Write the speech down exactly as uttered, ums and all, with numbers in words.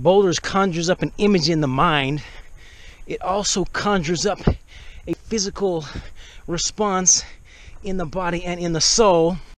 Boulders conjures up an image in the mind, it also conjures up a physical response in the body and in the soul.